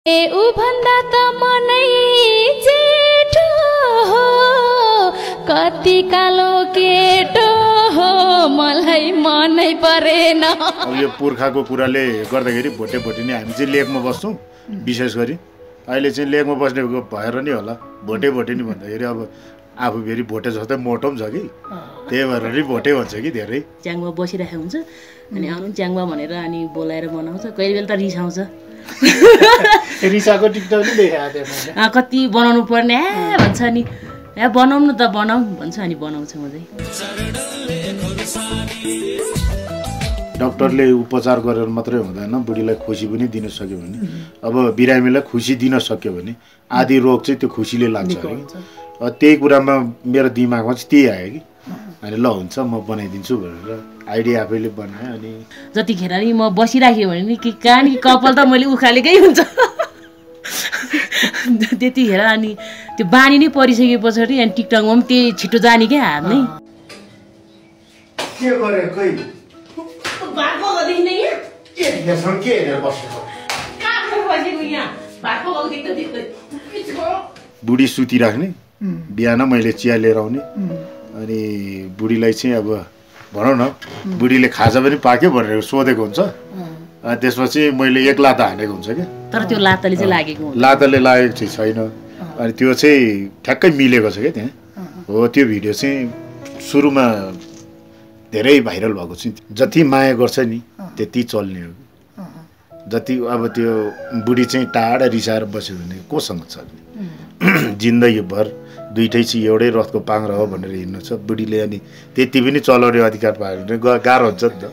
ए उ भन्दा त मनै जेठो हो कति कालो केटो हो मलाई मनै परेन। अब यो पुर्खाको कुराले गर्दाखेरि भोटे भोटिनी हामी चाहिँ लेकमा बस्छौँ विशेष गरी। अहिले चाहिँ लेकमा बस्ने भएर नि होला भोटे भोटिनी भन्दाखेरि अब आफू फेरि भोटे जस्तै मोटो पनि छ कि त्यही भएर नि भोटे भन्छ कि धेरै। च्याङमा बसिरहेको हुन्छ अनि आउनु च्याङमा भनेर अनि बोलाएर बनाउँछ, कहिले बेला त रिसाउँछ। रिसाको टिकटक नि देखाएको थिएँ कति बनाउनु पर्ने भन्छ नि, बनाउनु त बनाऊ भन्छ अनि बनाउँछ म चाहिँ। डक्टरले उपचार गरेर मात्रै हुँदैन, बुढीलाई खुसी पनि दिन सक्यो भने, अब बिरामीलाई खुसी दिन सक्यो भने आधी रोग चाहिँ त्यो खुसीले लाग्छ है। त्यही कुरामा मेरो दिमागमा चाहिँ त्यही आयो कि अनि ल हुन्छ म बनाइदिन्छु भनेर आइडिया आफैले बनाएँ। अनि जतिखेर नि म बसिराखेँ भने नि कहाँ नि कपाल त मैले उखालेकै हुन्छ त्यतिखेर। अनि त्यो बानी नै परिसके पछाडि अनि टिकटकमा पनि त्यही छिटो जाने क्या हात नै। के गरे खै बुढी सुतिराख्ने, बिहान मैले चिया लिएर आउने अनि बुढीलाई चाहिँ अब भनौँ न बुढीले खाजा पनि पाक्यो भनेर सोधेको हुन्छ। त्यसपछि मैले एक लाता हानेको हुन्छ क्या, तर त्यो लाताले चाहिँ लागेको लाताले लागेको चाहिँ छैन। अनि त्यो चाहिँ ठ्याक्कै मिलेको छ क्या त्यहाँ। हो त्यो भिडियो चाहिँ सुरुमा धेरै भाइरल भएको छ। जति माया गर्छ नि त्यति चल्ने हो। जति अब त्यो बुढी चाहिँ टाढा रिसाएर बस्यो भने कोसँग चल्ने। जिन्दगीभर दुइटै चाहिँ एउटै रथको पाङ्ग्रा हो भनेर हिँड्नु छ बुढीले, अनि त्यति पनि चलाउने अधिकार पायो भने गाह्रो हुन्छ नि त।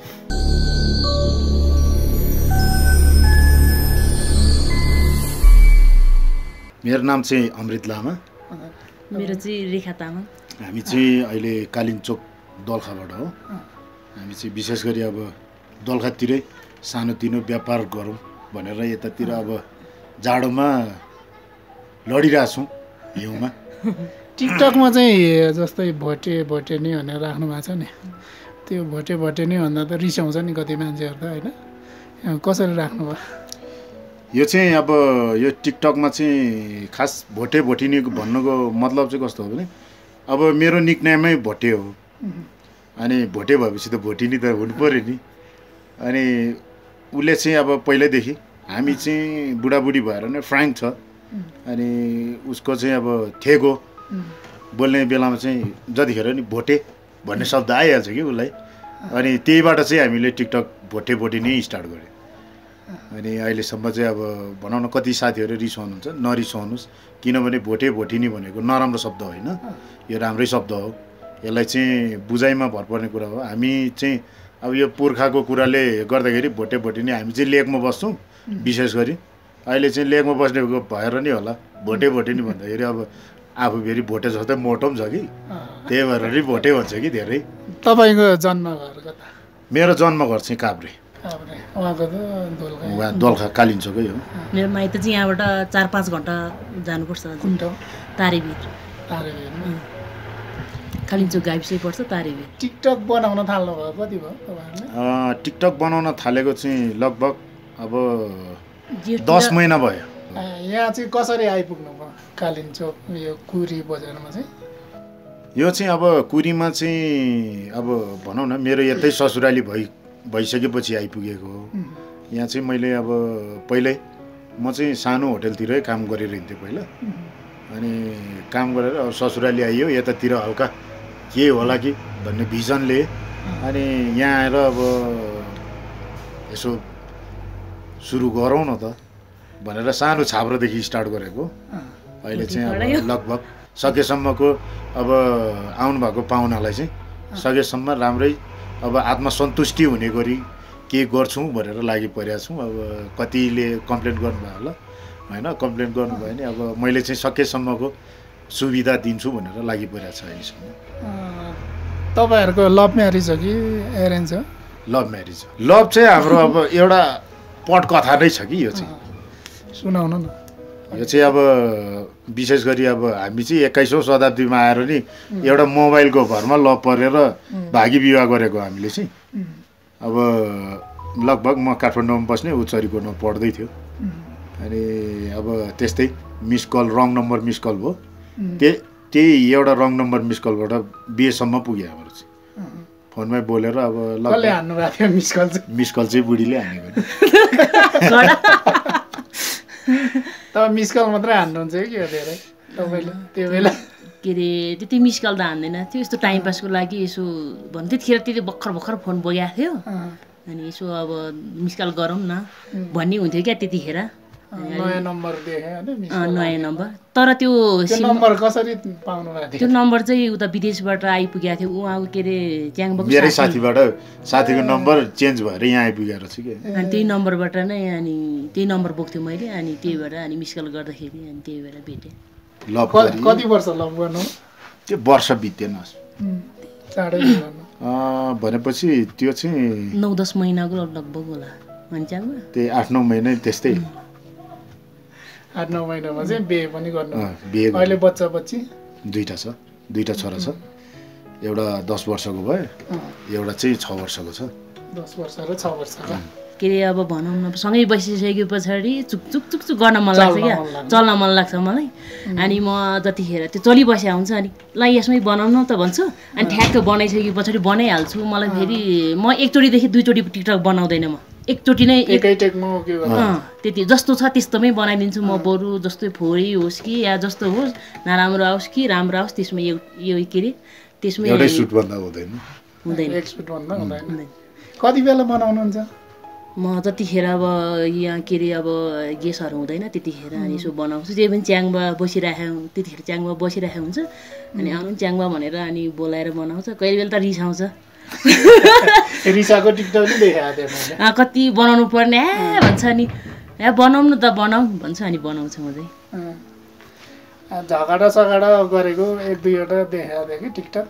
मेरो नाम चाहिँ अमृत लामा। मेरो चाहिँ रेखा तामाङ। हामी चाहिँ अहिले कालिम्चोक दोलखाबाट हो। हामी चाहिँ विशेष गरी अब दोलखातिरै सानोतिनो व्यापार गरौँ भनेर यतातिर अब जाडोमा लडिरहेछौँ हिउँमा। टिकटकमा चाहिँ जस्तै भोटे भोटेनी भनेर राख्नु भएको छ नि, त्यो भोटे भोटेनी भन्दा त रिसाउँछ नि कति मान्छेहरू त होइन, कसरी राख्नुभयो? यो चाहिँ अब यो टिकटकमा चाहिँ खास भोटे भोटिनी भन्नुको मतलब चाहिँ कस्तो हो भने अब मेरो निकनेमै भोटे हो। अनि भोटे भएपछि त भोटिनी त हुनु पऱ्यो नि। अनि उसले चाहिँ अब पहिल्यैदेखि हामी चाहिँ बुढाबुढी भएर नै फ्र्याङ्क छ। अनि उसको चाहिँ अब थेगो बोल्ने बेलामा चाहिँ जतिखेर नि भोटे भन्ने शब्द आइहाल्छ कि उसलाई। अनि त्यहीबाट चाहिँ हामीले टिकटक भोटे भोटिनी स्टार्ट गऱ्यौँ। अनि अहिलेसम्म चाहिँ अब भनौँ न कति साथीहरू रिसाउनुहुन्छ, नरिसाउनुहोस्, किनभने भोटे भोटिनी भनेको नराम्रो शब्द होइन, यो राम्रै शब्द हो। यसलाई चाहिँ बुझाइमा भर पर्ने कुरा हो। हामी चाहिँ अब यो पुर्खाको कुराले गर्दाखेरि भोटे भोटिनी हामी चाहिँ लेकमा बस्छौँ विशेष गरी। अहिले चाहिँ लेकमा बस्ने भएर नि होला भोटे भोटिनी भन्दाखेरि अब आफू फेरि भोटे जस्तै मोटो पनि छ कि त्यही भएर नि भोटे भन्छ कि धेरै। तपाईँको जन्म घर कता? मेरो जन्म घर चाहिँ काभ्रे, उहाँको त दोलखा। दोलखा कालिम्चोकै हो। मेरो माइत चाहिँ यहाँबाट 4-5 घन्टा जानुपर्छ। कुन ठाउँ? तारेभिर। कालिम्चोक गाविसै पर्छ तारेभिर। टिकटक बनाउन थाल्नुभयो कति भयो तपाईँहरूले? टिकटक बनाउन थालेको चाहिँ लगभग अब 10 महिना भयो। यहाँ चाहिँ कसरी आइपुग्नु भयो कालिम्चोक यो कुरी बजारमा चाहिँ? यो चाहिँ अब कुरीमा चाहिँ अब भनौँ न मेरो यतै ससुराली भइसकेपछि आइपुगेको हो। यहाँ चाहिँ मैले अब पहिल्यै म चाहिँ सानो होटलतिरै काम गरेर हिँड्थेँ पहिला। अनि काम गरेर अब ससुराली आइयो, यतातिर हल्का के होला कि भन्ने भिजनले अनि यहाँ आएर अब यसो सुरु गरौँ न त भनेर सानो छाप्रोदेखि स्टार्ट गरेको। अहिले चाहिँ अब लगभग सकेसम्मको अब आउनुभएको पाहुनालाई चाहिँ सकेसम्म राम्रै अब आत्मसन्तुष्टि हुने गरी के गर्छौँ भनेर लागि परेको छौँ। अब कतिले कम्प्लेन गर्नुभयो होला होइन, कम्प्लेन गर्नुभयो भने अब मैले चाहिँ सकेसम्मको सुविधा दिन्छु भनेर लागि परेको छ अहिलेसम्म। तपाईँहरूको लभ म्यारिज हो कि एरेन्ज हो? लभ म्यारिज हो। लभ चाहिँ हाम्रो अब एउटा पटकथा नै छ कि यो चाहिँ। सुनाउनु न। यो चाहिँ अब विशेष गरी अब हामी चाहिँ 21औं शताब्दीमा आएर नि एउटा मोबाइलको भरमा लभ परेर भागी विवाह गरेको हामीले चाहिँ। अब लगभग म काठमाडौँमा बस्ने, ऊ चरीकोटमा पढ्दै थियो। अनि अब त्यस्तै miss call wrong number miss call भयो त्यही एउटा रङ नम्बर मिस कलबाट बिहेसम्म पुग्यो हाम्रो चाहिँ फोनमै बोलेर अब कसले हान्नु भएको थियो मिस कल चाहिँ मिस कल चाहिँ बुढीले हानेको तपाईँ मिस कल मात्रै हान्नुहुन्छ कि धेरै तपाईँले त्यो बेला के अरे त्यति मिस कल त हान्दैन थियो यस्तो टाइम पासको लागि यसो भन्नु त्यतिखेर त्यति भर्खर फोन बगेको थियो अनि यसो अब मिस कल गरौँ न भन्ने हुन्थ्यो क्या त्यतिखेर नयाँ नम्बर देखेँ होइन नयाँ नम्बर तर त्यो नम्बर कसरी पाउनु भएको त्यो नम्बर चाहिँ उता विदेशबाट आइपुगेको थियो उहाँको के अरे च्याङबको मेरै साथीको नम्बर चेन्ज भएर यहाँ आइपुगेर छ कि अनि त्यही नम्बरबाट नै अनि त्यही नम्बर बोक्थ्यो मैले अनि त्यही भएर अनि मिस कल गर्दाखेरि अनि त्यही भएर भेटेँ कति वर्ष लभ गर्नु त्यो वर्ष बितेन चाँडै भनेपछि त्यो चाहिँ 9-10 महिनाको लगभग होला भन्छाङमा त्यही 8-9 महिना त्यस्तै 8-9 महिनामा चाहिँ बिहे पनि गर्नु बिहे अहिले बच्चा बच्ची दुईटा छोरा छ एउटा 10 वर्षको भयो एउटा चाहिँ 6 वर्षको छ 10 वर्ष र 6 वर्षको के अरे अब भनौँ न सँगै बसिसके पछाडि चुक गर्न मन लाग्छ क्या चल्न मन लाग्छ मलाई अनि म जतिखेर त्यो चलिबस्या हुन्छ अनि ल यसमै बनाउनु त भन्छु अनि ठ्याक्क बनाइसके पछाडि बनाइहाल्छु मलाई फेरि म एकचोटिदेखि दुईचोटि टिकटक बनाउँदैन म एकचोटि नै त्यति जस्तो छ त्यस्तोमै बनाइदिन्छु म बरु जस्तो फोरी होस् कि या जस्तो होस् नराम्रो आओस् कि राम्रो आओस् त्यसमा यो के अरे त्यसमा एउटै सुट भन्दा हुँदैन कति बेला बनाउनुहुन्छ म जतिखेर अब यहाँ के अरे अब गेसहरू हुँदैन त्यतिखेर अनि यसो बनाउँछु जे पनि च्याङमा बसिरहेको त्यतिखेर च्याङमा बसिरहेको हुन्छ अनि आउनु च्याङमा भनेर अनि बोलाएर बनाउँछ कहिले बेला त रिसाउँछ रिसाको टिकटक पनि देखाएको थिएँ कति बनाउनु पर्ने भन्छ नि बनाउँ न त बनाऊ भन्छ अनि बनाउँछ म चाहिँ झगडा सगडा गरेको 1-2वटा देखाएको थिएँ कि टिकटक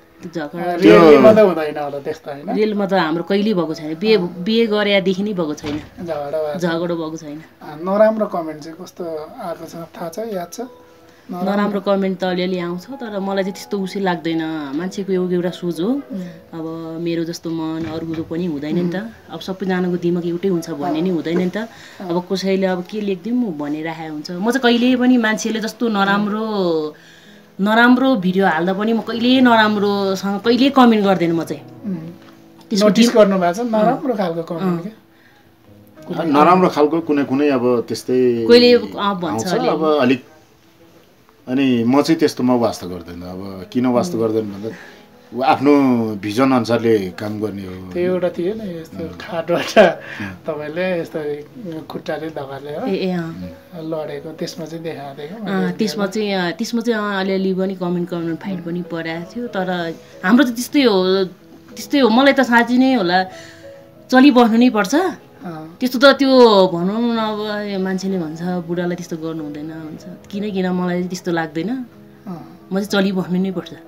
रियलमा त हाम्रो कहिल्यै भएको छैन बिहे गरेदेखि नै भएको छैन झगडा भएको छैन नराम्रो कमेन्ट चाहिँ कस्तो आएको छ थाहा छ याद छ नराम्रो कमेन्ट त अलिअलि आउँछ तर मलाई चाहिँ त्यस्तो उसी लाग्दैन मान्छेको एउटा सोच हो अब मेरो जस्तो मन अरूको पनि हुँदैन नि त अब सबैजनाको दिमाग एउटै हुन्छ भन्ने नि हुँदैन नि त अब कसैले अब के लेखिदिउँ भनिरहेको हुन्छ म चाहिँ कहिले पनि मान्छेले जस्तो नराम्रो भिडियो हाल्दा पनि म कहिले नराम्रोसँग कहिले कमेन्ट गर्दैन म चाहिँ नोटिस गर्नु भएको छ नराम्रो खालको कमेन्ट नराम्रो खालको कुनै अब त्यस्तै कहिले भन्छ अब अलिक अनि म चाहिँ त्यस्तोमा वास्ता गर्दैन अब किन वास्ता गर्दैन भन्दा आफ्नो भिजन अनुसारले काम गर्ने हो त्यो एउटा थियो नि यस्तो खाटबाट तपाईँले यस्तो खुट्टाले धगाले लडेको त्यसमा चाहिँ देखाएको थियो त्यसमा चाहिँ अलिअलि पनि कमेन्ट फाइट पनि परेको थियो तर हाम्रो त त्यस्तै हो मलाई त साँच्चै नै होला चलिबस्नु नै पर्छ त्यस्तो त त्यो भनौँ न अब मान्छेले भन्छ बुढालाई त्यस्तो गर्नु हुँदैन भन्छ किन मलाई त्यस्तो लाग्दैन म चाहिँ चलिबस्नु नै पर्छ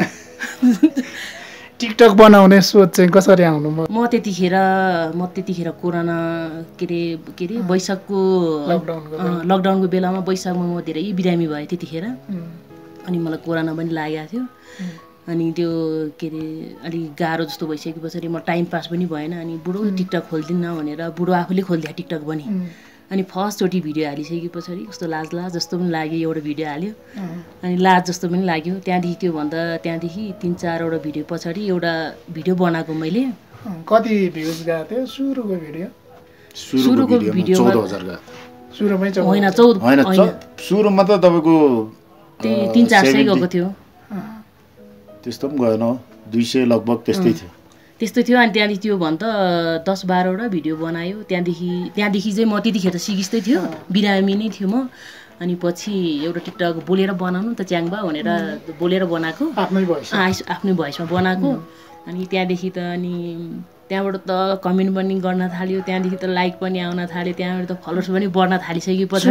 टिकटक बनाउने सोच चाहिँ कसरी आउनु म त्यतिखेर कोरोना के अरे वैशाखको लकडाउनको बेलामा वैशाखमा म धेरै बिरामी भएँ त्यतिखेर अनि मलाई कोरोना पनि लागेको थियो अनि त्यो के अरे अलिक गाह्रो जस्तो भइसके पछाडि म टाइम पास पनि भएन अनि बुढो टिकटक खोल्दिनँ भनेर बुढो आफूले खोलिदियो टिकटक पनि अनि फर्स्टचोटि भिडियो हालिसके पछाडि कस्तो लाज जस्तो पनि लाग्यो एउटा भिडियो हाल्यो अनि लाज जस्तो पनि लाग्यो त्यहाँदेखि 3-4वटा भिडियो पछाडि एउटा भिडियो बनाएको मैले कति भ्युज गएको थियो सुरुको भिडियो 14,000 गएको सुरुमै होइन 14 सुरुमा त तपाईँको 300-400 गएको थियो त्यस्तो पनि गएन 200 लगभग त्यस्तै थियो अनि त्यहाँदेखि त्यो भन्छ 10-12वटा भिडियो बनायो त्यहाँदेखि चाहिँ म त्यतिखेर सिकिस्तै थियो बिरामी नै थियो म अनि पछि एउटा टिकटक बोलेर बनाउनु त च्याङबा भनेर बोलेर बनाएको आफ्नै भोइसमा बनाएको अनि त्यहाँदेखि त अनि त्यहाँबाट त कमेन्ट पनि गर्न थाल्यो त्यहाँदेखि त लाइक पनि आउन थाल्यो त्यहाँबाट त फलोवर्स पनि बढ्न थालिसकेपछि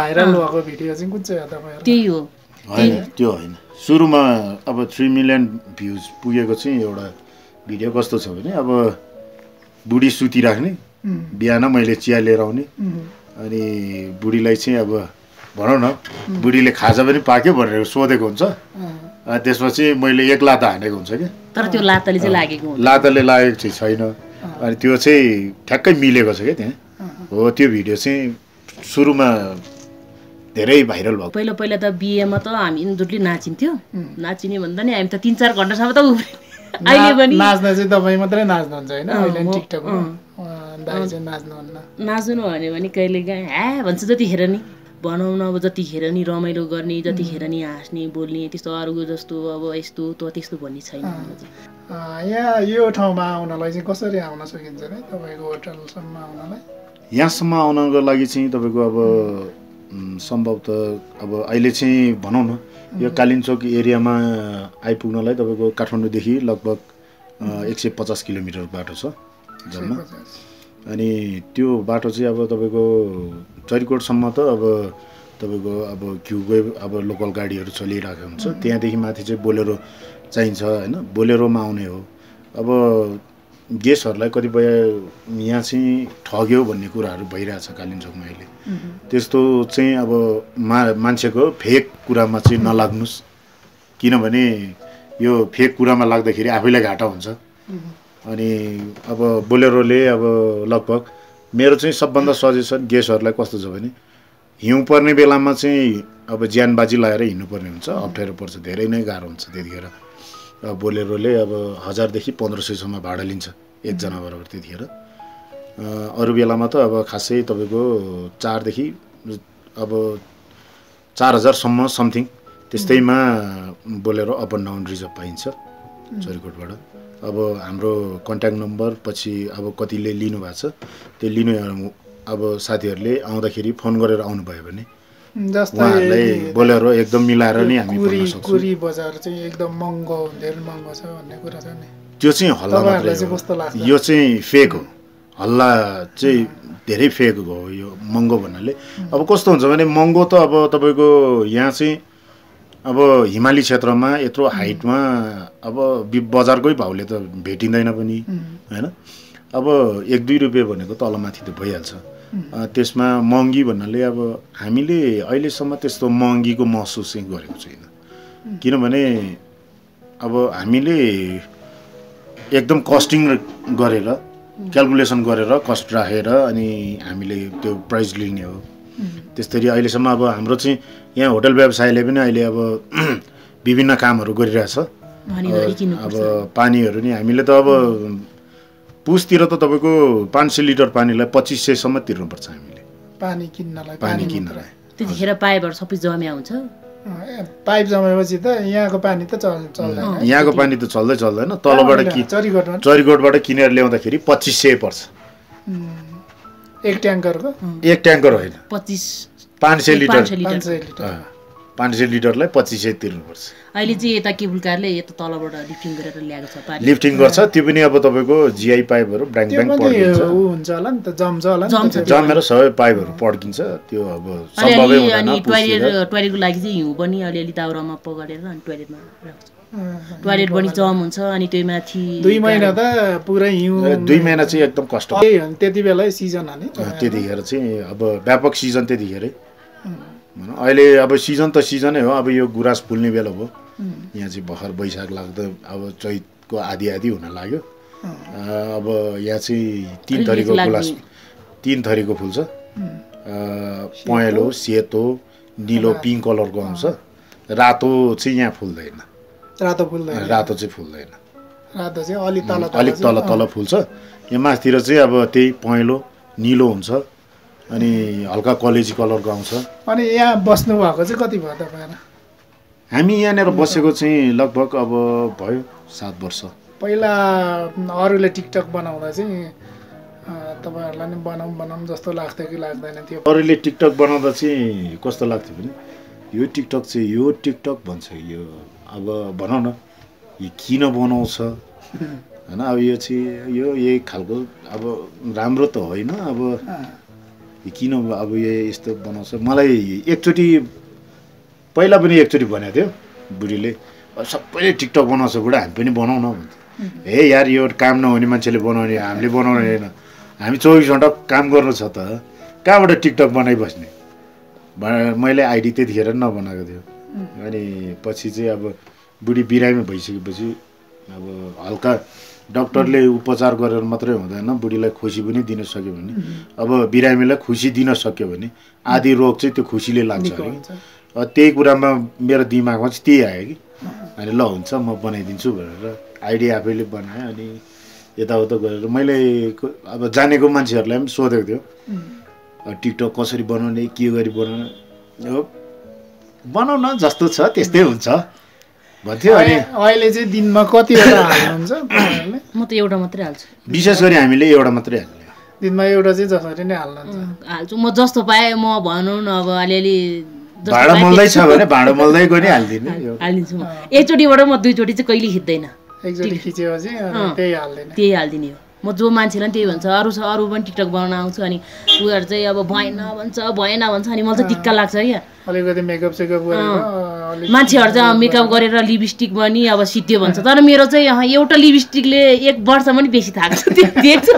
त्यही हो त्यो होइन सुरुमा अब 3 मिलियन भ्युज पुगेको चाहिँ एउटा भिडियो कस्तो छ भने अब बुढी सुतिराख्ने बिहान मैले चिया लिएर आउने अनि बुढीलाई चाहिँ अब भनौँ न बुढीले खाजा पनि पाक्यो भनेर सोधेको हुन्छ त्यसपछि मैले एक लाता हानेको हुन्छ क्या तर त्यो लाताले चाहिँ लागेको चाहिँ छैन अनि त्यो चाहिँ ठ्याक्कै मिलेको छ क्या त्यहाँ हो त्यो भिडियो चाहिँ सुरुमा धेरै भाइरल भएको। पहिला पहिला त बिहेमा त हामी इन्जुटली नाचिन्थ्यो नाचिने भन्दा नि हामी त 3-4 घन्टासम्म त उफ्रिने अहिले पनि नाच्न चाहिँ तपाईँ मात्रै नाच्नुहुन्छ होइन अहिले टिकटकमा दाइ चाहिँ नाच्नुहुन्न नाच्नु भने कहिलेकाहीँ ह्या भन्छ जतिखेर नि बनाउन अब जतिखेर नि रमाइलो गर्ने जतिखेर नि हाँस्ने बोल्ने त्यस्तो अरूको जस्तो अब यस्तो त्यस्तो भन्ने छैन यहाँ यो ठाउँमा आउनलाई चाहिँ कसरी आउन सकिन्छ नि तपाईँको होटलसम्म आउनलाई यहाँसम्म आउनको लागि चाहिँ तपाईँको अब सम्भवतः अब अहिले चाहिँ भनौँ न यो कालिम्चोक एरियामा आइपुग्नलाई तपाईँको काठमाडौँदेखि लगभग 150 किलोमिटर बाटो छ जम्मा अनि त्यो बाटो चाहिँ अब तपाईँको चरिकोटसम्म त अब तपाईँको अब घिउकै अब लोकल गाडीहरू चलिरहेको हुन्छ त्यहाँदेखि माथि चाहिँ बोलेरो चाहिन्छ होइन बोलेरोमा आउने हो अब गेस्टहरूलाई कतिपय यहाँ चाहिँ ठग्यो भन्ने कुराहरू भइरहेछ कालिम्पोङमा अहिले त्यस्तो चाहिँ अब मान्छेको फेक कुरामा चाहिँ नलाग्नुस् किनभने यो फेक कुरामा लाग्दाखेरि आफैलाई घाटा हुन्छ अनि अब बोलेरोले अब लगभग मेरो चाहिँ सबभन्दा सजेसन गेस्टहरूलाई कस्तो छ भने हिउँ पर्ने बेलामा चाहिँ अब ज्यानबाजी लगाएर हिँड्नुपर्ने हुन्छ अप्ठ्यारो पर्छ धेरै नै गाह्रो हुन्छ त्यतिखेर बोलेरोले अब 1000 देखि 1500सम्म भाडा लिन्छ एकजना बराबर त्यतिखेर अरू बेलामा त अब खासै तपाईँको 4 देखि अब 4000सम्म समथिङ त्यस्तैमा Bolero up and down reserve पाइन्छ चरिकोटबाट अब हाम्रो कन्ट्याक्ट नम्बर पछि अब कतिले लिनुभएको छ त्यो लिनु अब साथीहरूले आउँदाखेरि फोन गरेर आउनुभयो भने उहाँहरूलाई बोलेरो एकदम मिलाएर नि हामी भन्न सक्छौँ कुरी बजार चाहिँ एकदम महँगो धेरै महँगो छ भन्ने कुरा छ नि त्यो चाहिँ हल्ला मात्रै हो यो चाहिँ फेक हो हल्ला चाहिँ धेरै फेक हो यो महँगो भन्नाले अब कस्तो हुन्छ भने महँगो त अब तपाईँको यहाँ चाहिँ अब हिमाली क्षेत्रमा यत्रो हाइटमा अब बजारकै भाउले त भेटिँदैन पनि होइन अब 1-2 रुपियाँ भनेको तलमाथि त भइहाल्छ त्यसमा महँगी भन्नाले अब हामीले अहिलेसम्म त्यस्तो महँगीको महसुस चाहिँ गरेको छैन किनभने अब हामीले एकदम कस्टिङ गरेर क्यालकुलेसन गरेर कस्ट राखेर अनि हामीले त्यो प्राइस लिने हो त्यसरी अहिलेसम्म अब हाम्रो चाहिँ यहाँ होटल व्यवसायले पनि अहिले अब विभिन्न कामहरू गरिरहेछ अब पानीहरू नि हामीले त अब पुसतिर त तपाईँको 500 लिटर पानीलाई 2500सम्म तिर्नुपर्छ हामीले पानी किन्नलाई त्यतिखेर पाइपहरू सबै जम्या हुन्छ पाइप जमेपछि त यहाँको पानी त चल्दैन यहाँको पानी त चल्दैन तलबाट चरिकोटबाट किनेर ल्याउँदाखेरि 2500 पर्छ एक ट्याङ्कर होइन 500 लिटर 500 लिटरलाई 2500 तिर्नुपर्छ अहिले चाहिँ यता केबुल कारले यता तलबाट लिफ्टिङ गरेर ल्याएको छ पानी लिफ्टिङ गर्छ त्यो पनि अब तपाईँको जिआई पाइपहरू ब्याङ पड्किन्छ हुन्छ होला नि त जम्छ होला नि जमेर सबै पाइपहरू पड्किन्छ त्यो अब सम्भवै हुँदैन अनि टोयलेटको लागि चाहिँ हिउँ पनि अलिअलि दाउरामा पगाडेर अनि टोयलेटमा राख्छ टोयलेट पनि जम हुन्छ अनि त्यो माथि 2 महिना त पुरै हिउँ 2 महिना चाहिँ एकदम कष्ट त्यति बेलै सिजन हो नि त्यतिखेर चाहिँ अब व्यापक सिजन त्यतिखेरै अहिले अब सिजन त सिजनै हो अब यो गुराँस फुल्ने बेला हो यहाँ चाहिँ भर्खर वैशाख लाग्दा अब चैतको आधी हुन लाग्यो अब यहाँ चाहिँ 3 थरीको गुलाँस 3 थरीको फुल्छ पहेँलो सेतो निलो पिङ्क कलरको आउँछ रातो चाहिँ यहाँ फुल्दैन रातो चाहिँ फुल्दैन रातो चाहिँ अलिक तल फुल्छ यहाँ माथितिर चाहिँ अब त्यही पहेँलो निलो हुन्छ अनि हल्का कलेजी कलरको आउँछ अनि यहाँ बस्नु भएको चाहिँ कति भयो तपाईहरु हामी यहाँनिर बसेको चाहिँ लगभग अब भयो 7 वर्ष पहिला अरूले टिकटक बनाउँदा चाहिँ तपाईहरुलाई नि बनाउँ जस्तो लाग्थ्यो कि लाग्दैन थियो अरूले टिकटक बनाउँदा चाहिँ कस्तो लाग्थ्यो भने यो टिकटक भन्छ यो अब भनौँ न यो किन बनाउँछ हैन अब यो चाहिँ यो यही खालको अब राम्रो त होइन अब किन अब यो यस्तो बनाउँछ मलाई एकचोटि पहिला पनि एकचोटि भनेको थियो बुढीले सबैले टिकटक बनाउँछ बुढा हामी पनि बनाउँ न भन्छ हे यार यो काम नहुने मान्छेले बनाउने हामीले बनाउने होइन हामी 24 घण्टा काम गर्नु छ त कहाँबाट टिकटक बनाइबस्ने मैले आइडी त्यतिखेर नबनाएको थियो अनि पछि चाहिँ अब बुढी बिरामी भइसकेपछि अब हल्का डाक्टरले उपचार गरेर मात्रै हुँदैन, बुढीलाई खुसी पनि दिन सक्यो भने, अब बिरामीलाई खुसी दिन सक्यो भने आधी रोग चाहिँ त्यो खुसीले लाग्छ अरे। त्यही कुरामा मेरो दिमागमा चाहिँ त्यही आयो कि, अनि ल हुन्छ म बनाइदिन्छु भनेर आइडिया आफैले बनाएँ। अनि यताउता गरेर मैले अब जानेको मान्छेहरूलाई पनि सोधेको थियो टिकटक कसरी बनाउने, के गरी बनाउने, बनाउन जस्तो छ त्यस्तै हुन्छ भन्थ्यो। अनि अहिले चाहिँ दिनमा कतिवटा हाल्नुहुन्छ? म त एउटा मात्रै हाल्छु, विशेष गरी हामीले एउटा मात्रै हाल्ने, दिनमा एउटा चाहिँ जसरी नै हाल्नुहुन्छ? हाल्छु म जस्तो पाएँ। म भनौँ न अब अलिअलि भाँडो मोल्दै छ भने भाँडो मोल्दै गरी हालिदिने, हालिदिन्छु म। एकचोटिबाट म दुईचोटि चाहिँ कहिले खिच्दैन, एकचोटि खिचेपछि त्यही हाल्दैन, त्यही हालिदिने हो। म जो मान्छेलाई त्यही भन्छ, अरू पनि टिकटक बनाउन आउँछु अनि उनीहरू चाहिँ अब भएन भन्छ अनि मलाई चाहिँ दिक्क लाग्छ क्या। अलिकति मेकअप सेकअप गरेर मान्छेहरू चाहिँ मेकअप गरेर लिपस्टिक पनि अब सिद्धियो भन्छ, तर मेरो चाहिँ एउटा लिपस्टिकले 1 वर्ष पनि बेसी थाक्छ देख्छु।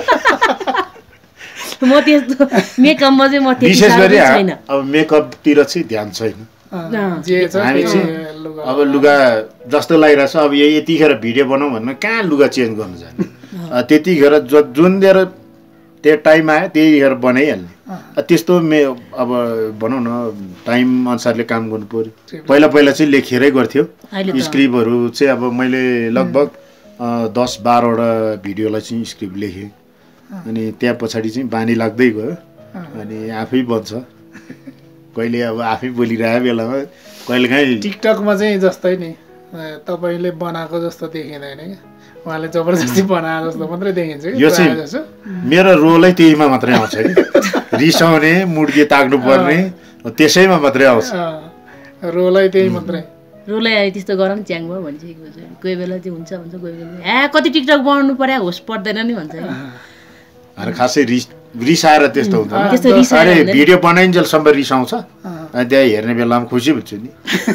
म त्यस्तो मेकअपमा चाहिँ म त्यति विशेष गरी छैन। अब मेकअपतिर चाहिँ ध्यान छैन। जे छ हामी चाहिँ अब लुगा जस्तो लागिरहेछ, अब यतिखेर भिडियो बनाऊ भन्नु कहाँ लुगा चेन्ज गर्नु जाने, त्यतिखेर जुन दिएर त्यो टाइम आयो त्यहीखेर बनाइहाल्ने। त्यस्तो अब भनौँ न टाइम अनुसारले काम गर्नु पऱ्यो। पहिला चाहिँ लेखेरै गर्थ्यो स्क्रिप्टहरू चाहिँ। अब मैले लगभग 10-12वटा भिडियोलाई चाहिँ स्क्रिप्ट लेखेँ, अनि त्यहाँ पछाडि चाहिँ बानी लाग्दै गयो, अनि आफै बन्छ। कहिले अब आफै बोलिरहेको बेलामा कहिलेकाहीँ टिकटकमा चाहिँ जस्तै नि तपाईँले बनाएको जस्तो देखिँदैन क्या, उहाँले जबरजस्ती बनाएको जस्तो मात्रै देखिन्छ कि। यो चाहिँ मेरो रोलै त्यहीमा मात्रै आउँछ कि, रिसाउने मुड्के ताक्नु पर्ने त्यसैमा मात्रै आउँछ, रोलै त्यही मात्रै। रोलाई आयो त्यस्तो गर नि च्याङ भयो भन्छ, कोही बेला चाहिँ हुन्छ कोही बेला कति टिकटक बनाउनु पर्यो होस् पर्दैन नि भन्छ। अरे खासै रिसाएर त्यस्तो हुन्छ, अरे भिडियो बनाइन्जेलसम्म रिसाउँछ, अनि त्यहाँ हेर्ने बेलामा खुसी हुन्छ नि।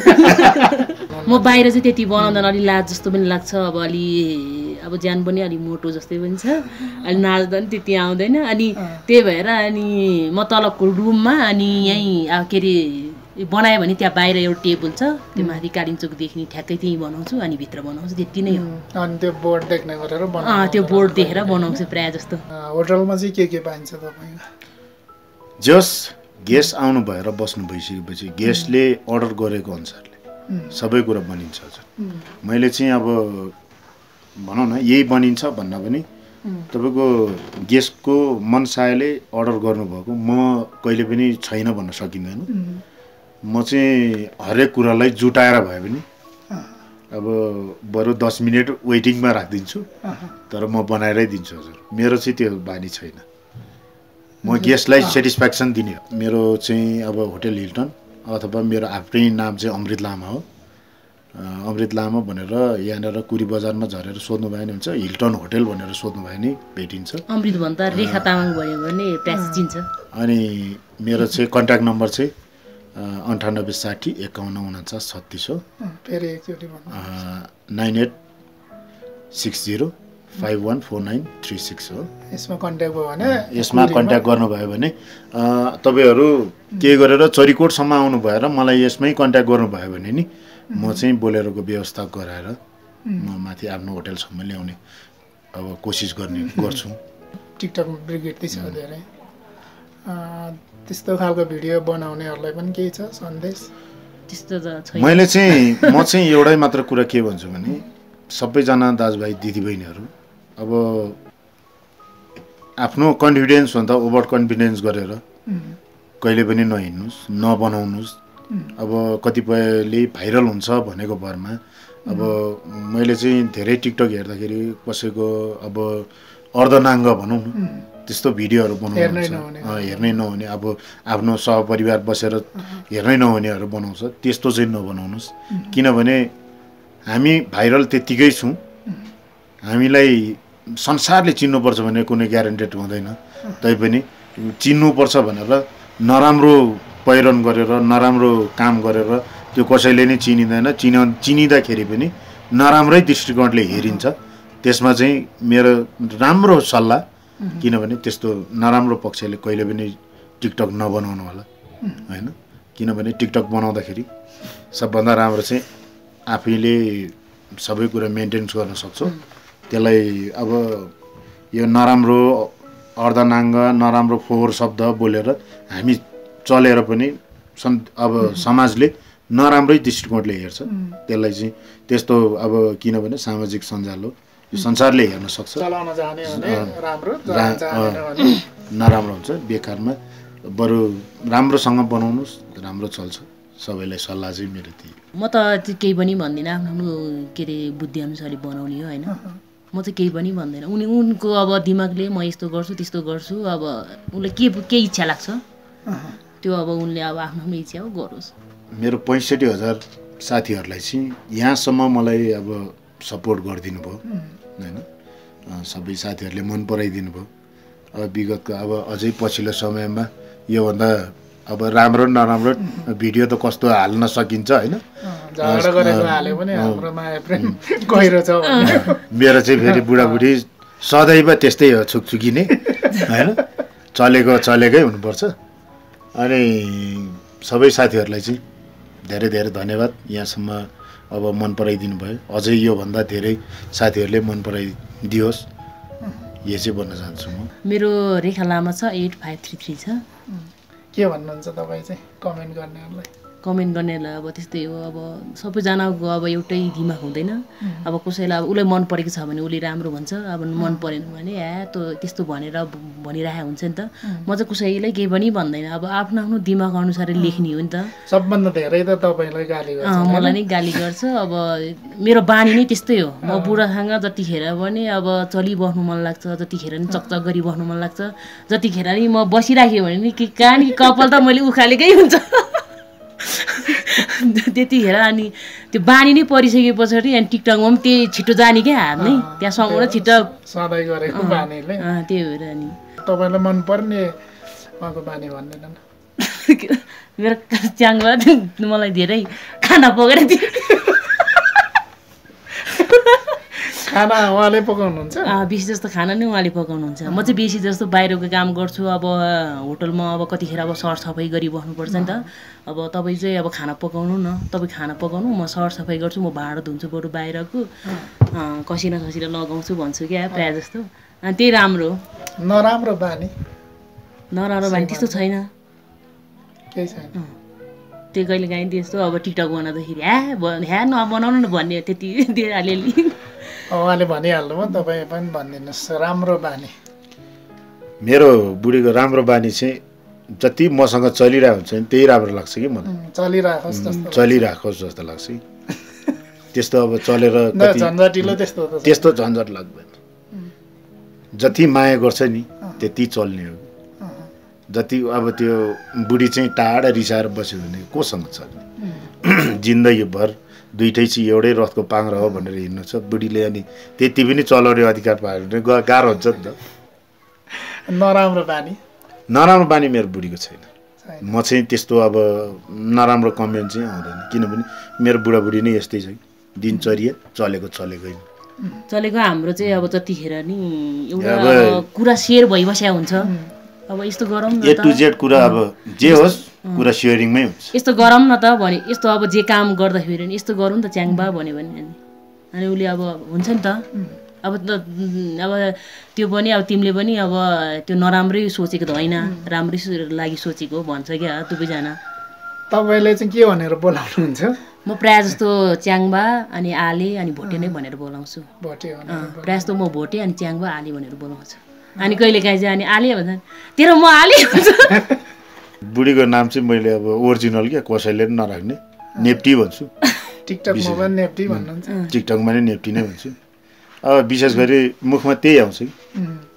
म बाहिर चाहिँ त्यति बनाउँदैन, अलि लाज जस्तो पनि लाग्छ, अब अब ज्यान पनि अलि मोटो जस्तै पनि छ, अलि नाच्दा पनि त्यति आउँदैन। अनि त्यही भएर अनि म तलको रुममा अनि यहीँ के अरे बनायो भने त्यहाँ बाहिर एउटा टेबल छ, त्यो माथि कालिम्चोक देख्ने ठ्याक्कै त्यहीँ बनाउँछु, अनि भित्र बनाउँछु, त्यति नै हो। अनि त्यो बोर्ड देख्ने गरेर त्यो बोर्ड देखेर बनाउँछु प्रायः जस्तो। होटलमा चाहिँ के पाइन्छ तपाईँको? जस गेस्ट आउनु भएर बस्नु भइसकेपछि गेस्टले अर्डर गरेको अनुसारले सबै कुरा बनिन्छ। मैले चाहिँ अब भनौँ न यही बनिन्छ भन्दा पनि तपाईँको गेस्टको मनसायले अर्डर गर्नुभएको म कहिले पनि छैन भन्न सकिँदैन। म चाहिँ हरेक कुरालाई जुटाएर भए पनि अब बरु 10 मिनट वेटिङमा राखिदिन्छु, तर म बनाएरै दिन्छु हजुर। मेरो चाहिँ त्यो बानी छैन, म गेस्टलाई सेटिस्फ्याक्सन दिने। मेरो चाहिँ अब होटल हिल्टन अथवा मेरो आफ्नै नाम चाहिँ अमृत लामा हो। अमृत लामा भनेर यहाँनिर कुरी बजारमा झरेर सोध्नु भयो भने हुन्छ, हिल्टन होटल भनेर सोध्नु भयो भने भेटिन्छ। अमृत भन्दा रेखा तामाङ भयो भने प्यास चिन्छ। अनि मेरो चाहिँ कन्ट्याक्ट नम्बर चाहिँ 98 60 51 49 36 हो। फेरि एकचोटि भन्नु। 9860 514936 हो। यसमा कन्ट्याक्ट भयो भने यसमा कन्ट्याक्ट गर्नुभयो भने तपाईँहरू के गरेर चरीकोटसम्म आउनु भएर मलाई यसमै कन्ट्याक्ट गर्नुभयो भने नि म चाहिँ बोलेरोको व्यवस्था गराएर म माथि आफ्नो होटलसम्म ल्याउने अब कोसिस गर्छु। टिकटक ब्रिगेड छ धेरै, त्यस्तो खालको भिडियो बनाउनेहरूलाई पनि केही छ सन्देश? त्यस्तो त छैन। म चाहिँ एउटै मात्र कुरा के भन्छु भने सबैजना दाजुभाइ दिदीबहिनीहरू अब आफ्नो कन्फिडेन्स भन्दा ओभर कन्फिडेन्स गरेर कहिले पनि नहिँड्नुहोस्, नबनाउनुहोस्। अब कतिपयले भाइरल हुन्छ भनेको भरमा अब मैले चाहिँ धेरै टिकटक हेर्दाखेरि कसैको अब अर्धनाङ्ग भनौँ न त्यस्तो भिडियोहरू बनाउनुहुन्छ, हेर्नै नहुने, अब आफ्नो सहपरिवार बसेर हेर्नै नहुनेहरू बनाउँछ, त्यस्तो चाहिँ नबनाउनुहोस्। किनभने हामी भाइरल त्यत्तिकै छौँ, हामीलाई संसारले चिन्नुपर्छ भने कुनै ग्यारेन्टेड हुँदैन। तैपनि चिन्नुपर्छ भनेर नराम्रो पहिरन गरेर नराम्रो काम गरेर त्यो कसैले नै चिनिँदैन। चिनिँदाखेरि पनि नराम्रै दृष्टिकोणले हेरिन्छ। त्यसमा चाहिँ मेरो राम्रो सल्लाह, किनभने त्यस्तो नराम्रो पक्षले कहिले पनि टिकटक नबनाउनु होला होइन। किनभने टिकटक बनाउँदाखेरि सबभन्दा राम्रो चाहिँ आफैले सबै कुरा मेन्टेन गर्न सक्छौँ, त्यसलाई अब यो नराम्रो अर्धनाङ्ग नराम्रो फोहोर शब्द बोलेर हामी चलेर पनि अब समाजले नराम्रै दृष्टिकोणले हेर्छ त्यसलाई चाहिँ त्यस्तो अब किनभने सामाजिक सञ्जाल हो यो संसारले हेर्न सक्छ चलाउन जाने भने राम्रो नराम्रो हुन्छ बेकारमा बरु राम्रोसँग बनाउनुहोस् राम्रो चल्छ सबैलाई सल्लाह चाहिँ मेरो त्यही म त केही पनि भन्दिनँ आफ्नो के अरे बुद्धि अनुसारले बनाउने हो होइन म चाहिँ केही पनि भन्दैन उनको अब दिमागले म यस्तो गर्छु त्यस्तो गर्छु अब उसलाई के इच्छा लाग्छ त्यो अब उनले अब आफ्नो इच्छा हो गरोस् मेरो 65,000 साथीहरूलाई चाहिँ यहाँसम्म मलाई अब सपोर्ट गरिदिनु भयो होइन सबै साथीहरूले मन पराइदिनु भयो अब विगतको अब अझै पछिल्लो समयमा योभन्दा अब राम्रो नराम्रो भिडियो त कस्तो हाल्न सकिन्छ होइन मेरो चाहिँ फेरि बुढाबुढी सदैव त्यस्तै हो छुकछुकिने होइन चलेकै हुनुपर्छ अनि सबै साथीहरूलाई चाहिँ धेरै धेरै धन्यवाद यहाँसम्म अब मन पराइदिनु भयो अझै योभन्दा धेरै साथीहरूले मन पराइदियोस् यो चाहिँ भन्न चाहन्छु म मेरो रेखा लामा छ 8533 छ के भन्नुहुन्छ तपाईँ चाहिँ कमेन्ट गर्नेहरूलाई अब त्यस्तै हो अब सबैजनाको अब एउटै दिमाग हुँदैन अब कसैलाई अब उसलाई मन परेको छ भने उसले राम्रो भन्छ अब मन परेन भने त्यस्तो भनेर भनिरहेको हुन्छ नि त म चाहिँ कसैलाई केही पनि भन्दैन अब आफ्नो दिमाग अनुसारले लेख्ने हो नि त सबभन्दा धेरै त तपाईँलाई गाली गर्छ मलाई नै गाली गर्छ अब मेरो बानी नै त्यस्तै हो म बुढासँग जतिखेर पनि अब चलिबस्नु मन लाग्छ जतिखेर नि चकचक गरिबस्नु मन लाग्छ जतिखेर नि म बसिराखेँ भने नि कहानी कपाल त मैले उखालेकै हुन्छ त्यतिखेर अनि त्यो बानी नै परिसके पछाडि अनि टिकटकमा पनि त्यही छिटो जाने क्या हात नै त्यहाँसम्म छिटो सधैँ गरेको बानीले त्यही भएर अनि तपाईँलाई मनपर्ने उहाँको बानी भन्दैन मेरो च्याङ्बा मलाई धेरै खाना पकाएर दियो खाना उहाँले पकाउनुहुन्छ बेसी जस्तो खाना नै उहाँले पकाउनुहुन्छ म चाहिँ बेसी जस्तो बाहिरको काम गर्छु अब होटलमा अब कतिखेर अब सरसफाइ गरिबस्नुपर्छ नि त अब तपाईँ चाहिँ अब खाना पकाउनु न तपाईँ खाना पकाउनु म सरसफाइ गर्छु म भाँडा धुन्छु बरु बाहिरको कसिना लगाउँछु भन्छु क्या प्रायः जस्तो अनि त्यही राम्रो नराम्रो बानी त्यस्तो छैन केही छैन त्यो कहिले काहीँ त्यस्तो अब टिकटक बनाउँदाखेरि ह्या नबनाउनु न भन्ने त्यति अलिअलि उहाँले भनिहाल्नु भयो तपाईँ पनि भनिदिनुहोस् राम्रो बानी मेरो बुढीको राम्रो बानी चाहिँ जति मसँग चलिरहेको हुन्छ नि त्यही राम्रो लाग्छ कि मलाई चलिराखोस् जस्तो लाग्छ कि त्यस्तो अब चलेर त्यस्तो झन्झट लाग्दैन जति माया गर्छ नि त्यति चल्ने हो जति अब त्यो बुढी चाहिँ टाढा रिसाएर बस्यो भने कोसँग चल्ने जिन्दगीभर दुइटै चाहिँ एउटै रथको पाङ्ग्रा हो भनेर हिँड्नु छ बुढीले अनि त्यति पनि चलाउने अधिकार पायो भने गाह्रो हुन्छ नि त नराम्रो बानी मेरो बुढीको छैन म चाहिँ त्यस्तो अब नराम्रो कमेन्ट चाहिँ आउँदैन किनभने मेरो बुढाबुढी नै यस्तै छ दिनचर्या चलेको हाम्रो चाहिँ अब जतिखेर नि एउटा कुरा सेयर भइबस्या हुन्छ अब यस्तो गरौँ न ए टु जेड कुरा अब जे होस् कुरा सेयरिङमै हुन्छ यस्तो गरौँ न त भने यस्तो अब जे काम गर्दाखेरि नि यस्तो गरौँ नि त च्याङबा भन्यो भने अनि उसले अब हुन्छ नि त अब त्यो पनि अब तिमीले पनि अब त्यो नराम्रै सोचेको त होइन राम्रै लागि सोचेको भन्छ क्या दुवैजना तपाईँले चाहिँ के भनेर बोलाउनुहुन्छ म प्रायः जस्तो च्याङबा अनि आले अनि भोटे नै भनेर बोलाउँछु प्रायः जस्तो म भोटे अनि च्याङबा आले भनेर बोलाउँछु अनि कहिले काहीँ चाहिँ अनि आले भन्छ तेरो म आले भन्छ बुढीको नाम चाहिँ मैले अब ओरिजिनल क्या कसैले पनि नराख्ने नेप्टी भन्छु टिकटकमा नेप्टी भन्नुहुन्छ टिकटकमा नै नेप्टी नै भन्छु अब विशेष गरी मुखमा त्यही आउँछ कि